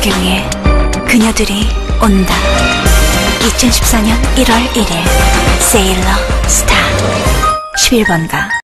주길 위해 그녀들이 온다. 2014년 1월 1일 세일러 스타 11번가